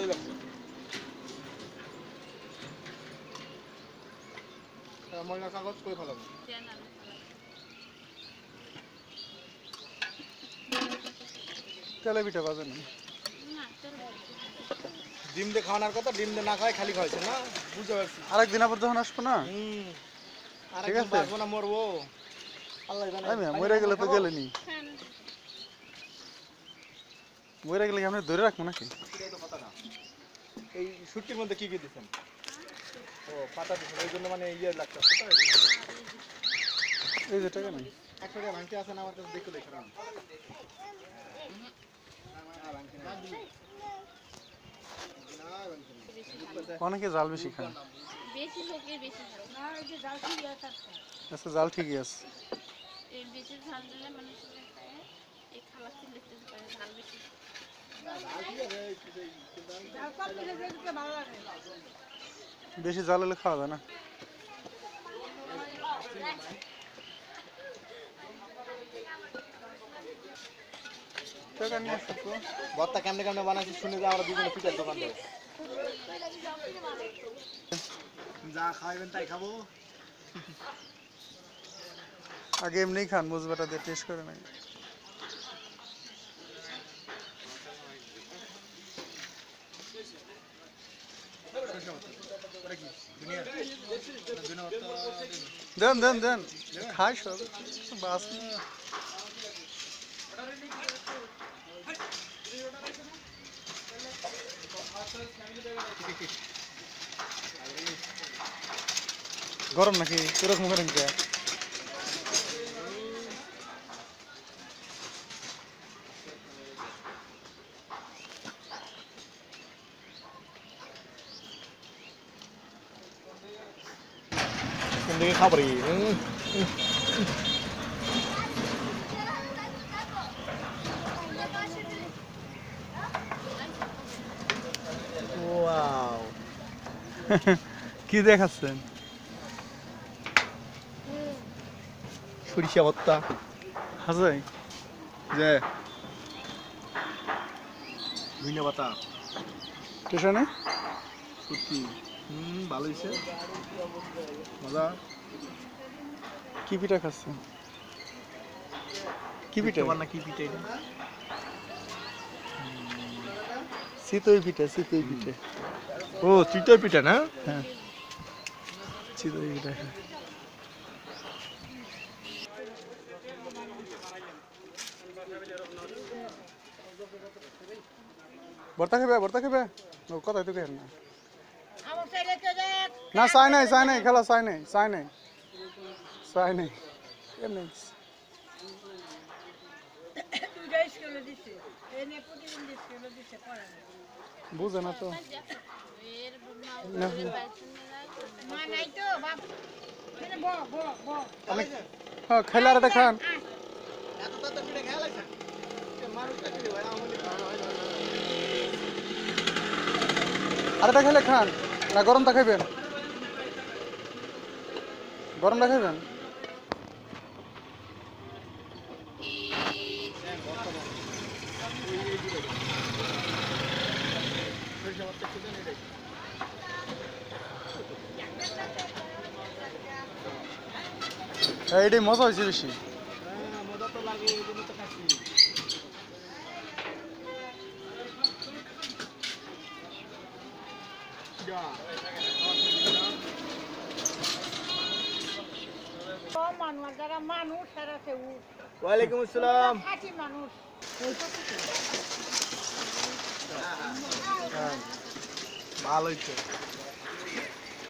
ভালোই লাগছে। ময়লা কাগজ করে ফেলাবো। তেলে পিঠা বাজে না। ডিম দিয়ে খাওয়ানোর কথা, ডিম দিয়ে না খাওয়াই খালি খাওয়াইছে না, বুঝতে পারছি। আরেকদিন আবার যখন আসবো না, ঠিক আছে, বাঁচবো না মরবো আল্লাহ জানে। মরে গেলে তো গেলেনি, মরে গেলে কি আপনি ধরে রাখবো নাকি? সেটাই তো কথা না। এই শুটকির মধ্যে কি কি দিচ্ছেন? ও পাতা দিচ্ছেন, এই জন্য মানে ইয়ে লাগছে। এই যে টাকা নেই, 100 টাকা ভাঙতে আছে না আমার কাছে, দেখতে দেখলাম। অনেকে জাল বেশি খায়। বেশি লোকের বেশি ঝাল। না, এই যে ঝাল ঠিকই আছে। আচ্ছা, জাল ঠিকই আছে। এই বেশি ঝাল দিলে মানে এই খাবার খেলে পারে ঝাল বেশি। বেশি জাল হলে খাওয়া যায় না। টাকা নিয়ে আসো তো। ভর্তা কেমনে কেমনে বানাইছি শুনে যে আমরা দুজনে পিঠার দোকান দেবো। যা খাইবেন তাই খাবো। আগে এমনি খান, মুজবাটা দিয়ে টেস্ট করে নাই। দেন দেন দেন, খাই সব বাস। গরম নাকি এরকম করেন কে? কোন দিকে খাবারই ওয়াও। কি দেখাচ্ছেন? সরিষা ভর্তা হাজাই যে ধনিয়া পাতা স্টেশনে সত্যি ভালো হয়েছে, মজা। কি পিঠা খাচ্ছেন? কি পিঠা? না কি পিঠা এটা? চিতই পিঠা, চিতই পিঠে। ও চিতই পিঠা না? হ্যাঁ, চিতই পিঠা। ভর্তা খাবে, ভর্তা খাবে? কথাই তো কেন না? না, চাই নাই, চাই নাই, খেলা চাই নাই, চাই নাই, চাই নাই। এমনি বুঝে না তো। হ্যাঁ, খেলে আর এটা খান। আর এটা খেলে খান না, গরমটা খাইবেন? গরমটা খাইবেন? এটাই মজা হয়েছে বেশি। মজা তো লাগে, এই জন্য তো খাচ্ছি। ওয়ালাইকুম আসসালাম। ভালো হয়েছে।